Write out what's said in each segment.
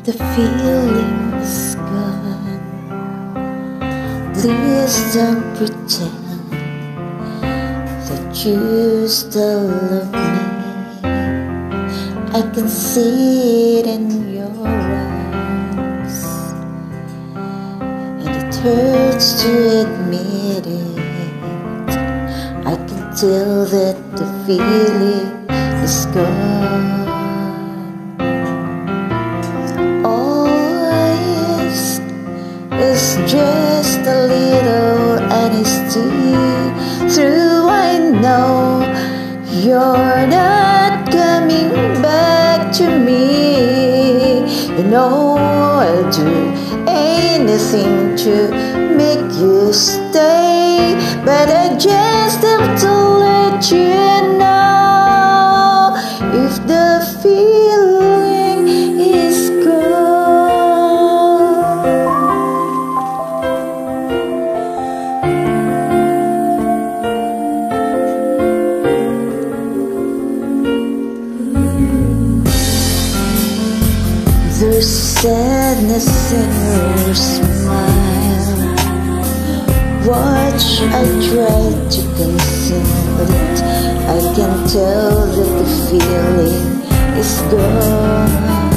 the feeling's gone, please don't pretend that you still love me. I can see it in your eyes, and it hurts to admit it. I can tell that the feeling is gone. It's just a little honesty. Through I know you're not coming back to me. You know I'll do anything to make you stay, but I just have to let you know if the feeling is gone. There's sadness in your smile. Watch, I try to conceal it. I can tell that the feeling is gone.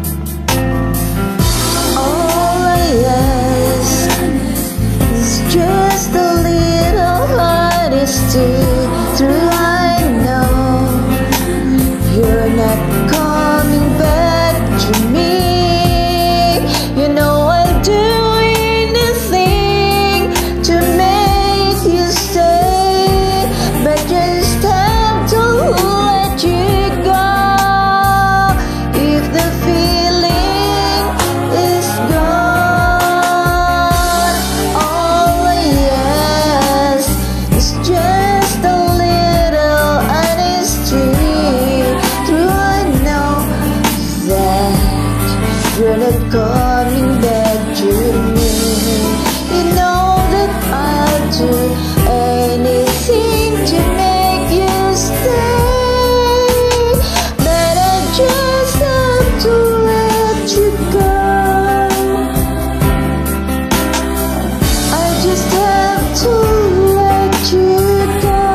All I ask is just a little honesty. Through I know you're not coming back to me. You know I'll do anything to make you stay, but just have to let you go if the feeling is gone. All I ask is just a little honesty. Through I know that you're not coming back to me. You know that I'll do anything to make you stay, but I just have to let you go. I just have to let you go.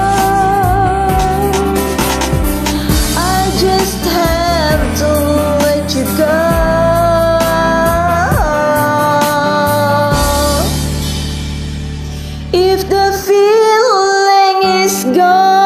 I just have to let you go. If the feeling is gone.